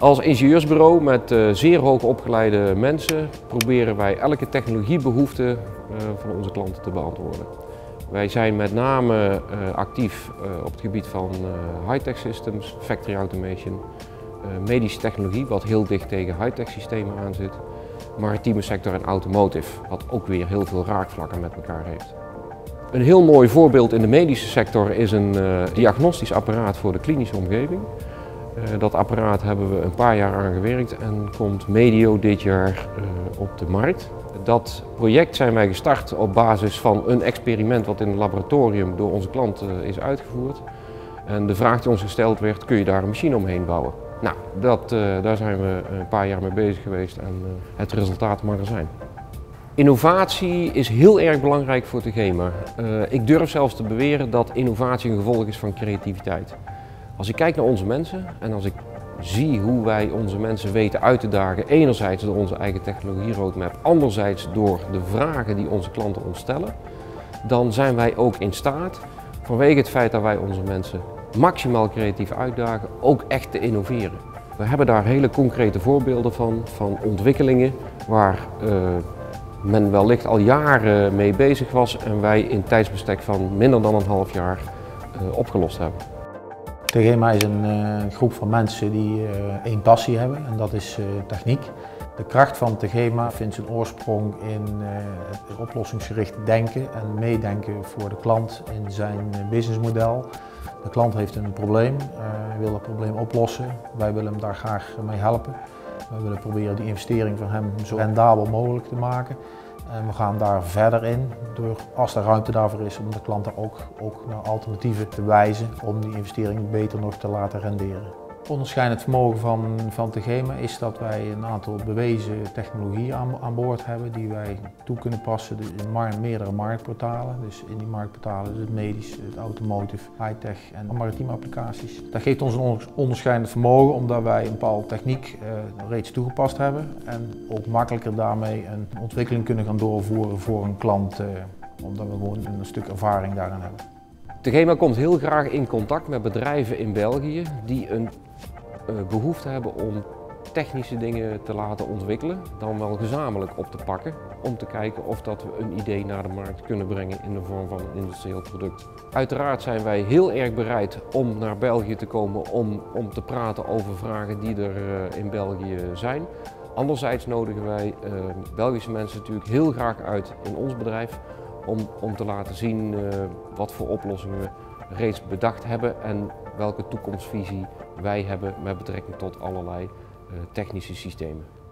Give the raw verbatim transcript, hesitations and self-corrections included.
Als ingenieursbureau met uh, zeer hoog opgeleide mensen proberen wij elke technologiebehoefte uh, van onze klanten te beantwoorden. Wij zijn met name uh, actief uh, op het gebied van uh, high-tech systems, factory automation, uh, medische technologie, wat heel dicht tegen high-tech systemen aan zit, maritieme sector en automotive, wat ook weer heel veel raakvlakken met elkaar heeft. Een heel mooi voorbeeld in de medische sector is een uh, diagnostisch apparaat voor de klinische omgeving. Uh, dat apparaat hebben we een paar jaar aan gewerkt en komt medio dit jaar uh, op de markt. Dat project zijn wij gestart op basis van een experiment wat in het laboratorium door onze klant uh, is uitgevoerd. En de vraag die ons gesteld werd, kun je daar een machine omheen bouwen? Nou, dat, uh, daar zijn we een paar jaar mee bezig geweest en uh, het resultaat mag er zijn. Innovatie is heel erg belangrijk voor Tegema. Uh, ik durf zelfs te beweren dat innovatie een gevolg is van creativiteit. Als ik kijk naar onze mensen en als ik zie hoe wij onze mensen weten uit te dagen, enerzijds door onze eigen technologie roadmap, anderzijds door de vragen die onze klanten ons stellen, dan zijn wij ook in staat, vanwege het feit dat wij onze mensen maximaal creatief uitdagen, ook echt te innoveren. We hebben daar hele concrete voorbeelden van, van ontwikkelingen waar uh, men wellicht al jaren mee bezig was en wij in tijdsbestek van minder dan een half jaar uh, opgelost hebben. Tegema is een uh, groep van mensen die uh, één passie hebben en dat is uh, techniek. De kracht van Tegema vindt zijn oorsprong in uh, het oplossingsgericht denken en meedenken voor de klant in zijn uh, businessmodel. De klant heeft een probleem, uh, wil dat probleem oplossen. Wij willen hem daar graag mee helpen. Wij willen proberen die investering van hem zo rendabel mogelijk te maken. En we gaan daar verder in, door, als er ruimte daarvoor is, om de klanten ook, ook naar alternatieven te wijzen om die investering beter nog te laten renderen. Het onderscheidend vermogen van, van Tegema is dat wij een aantal bewezen technologieën aan, aan boord hebben die wij toe kunnen passen in mar meerdere marktportalen. Dus in die marktportalen is het medisch, het automotive, high-tech en maritieme applicaties. Dat geeft ons een onderscheidend vermogen omdat wij een bepaalde techniek uh, reeds toegepast hebben en ook makkelijker daarmee een ontwikkeling kunnen gaan doorvoeren voor een klant, uh, omdat we gewoon een stuk ervaring daarin hebben. Tegema komt heel graag in contact met bedrijven in België die een uh, behoefte hebben om technische dingen te laten ontwikkelen, dan wel gezamenlijk op te pakken, om te kijken of dat we een idee naar de markt kunnen brengen in de vorm van een industrieel product. Uiteraard zijn wij heel erg bereid om naar België te komen om, om te praten over vragen die er uh, in België zijn. Anderzijds nodigen wij uh, Belgische mensen natuurlijk heel graag uit in ons bedrijf om, om te laten zien uh, wat voor oplossingen we reeds bedacht hebben en welke toekomstvisie wij hebben met betrekking tot allerlei uh, technische systemen.